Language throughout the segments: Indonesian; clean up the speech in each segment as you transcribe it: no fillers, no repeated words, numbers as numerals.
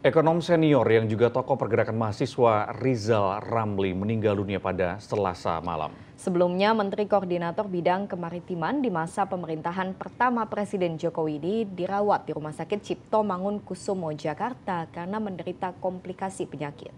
Ekonom senior yang juga tokoh pergerakan mahasiswa Rizal Ramli meninggal dunia pada Selasa malam. Sebelumnya, Menteri Koordinator Bidang Kemaritiman di masa pemerintahan pertama Presiden Jokowi ini dirawat di Rumah Sakit Cipto Mangunkusumo, Jakarta karena menderita komplikasi penyakit.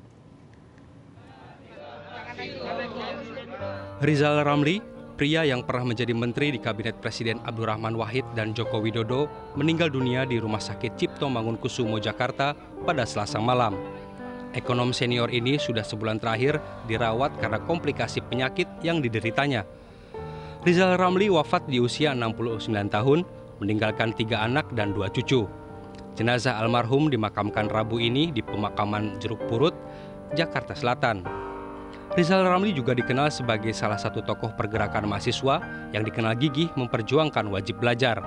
Rizal Ramli, pria yang pernah menjadi menteri di Kabinet Presiden Abdurrahman Wahid dan Joko Widodo, meninggal dunia di Rumah Sakit Cipto Mangunkusumo, Jakarta pada Selasa malam. Ekonom senior ini sudah sebulan terakhir dirawat karena komplikasi penyakit yang dideritanya. Rizal Ramli wafat di usia 69 tahun, meninggalkan 3 anak dan 2 cucu. Jenazah almarhum dimakamkan Rabu ini di pemakaman Jeruk Purut, Jakarta Selatan. Rizal Ramli juga dikenal sebagai salah satu tokoh pergerakan mahasiswa yang dikenal gigih memperjuangkan wajib belajar.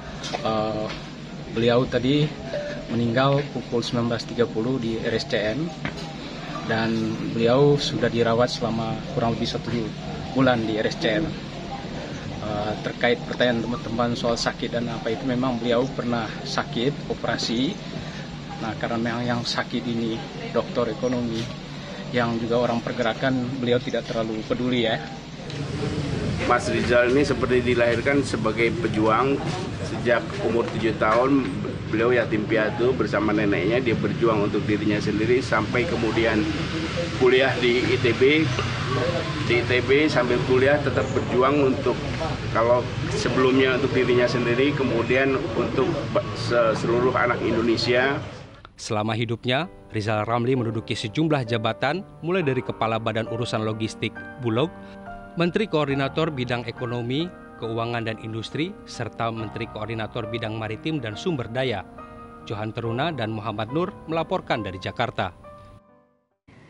Beliau tadi meninggal pukul 19.30 di RSCM dan beliau sudah dirawat selama kurang lebih 1 bulan di RSCM. Terkait pertanyaan teman-teman soal sakit dan apa itu, memang beliau pernah sakit, operasi. Nah, karena memang yang sakit ini dokter ekonomi, yang juga orang pergerakan, beliau tidak terlalu peduli ya. Mas Rizal ini seperti dilahirkan sebagai pejuang. Sejak umur 7 tahun beliau yatim piatu bersama neneknya. Dia berjuang untuk dirinya sendiri sampai kemudian kuliah di ITB. Di ITB sambil kuliah tetap berjuang untuk, kalau sebelumnya untuk dirinya sendiri, kemudian untuk seluruh anak Indonesia. Selama hidupnya, Rizal Ramli menduduki sejumlah jabatan, mulai dari Kepala Badan Urusan Logistik Bulog, Menteri Koordinator Bidang Ekonomi, Keuangan dan Industri, serta Menteri Koordinator Bidang Maritim dan Sumber Daya. Johan Teruna dan Muhammad Nur melaporkan dari Jakarta.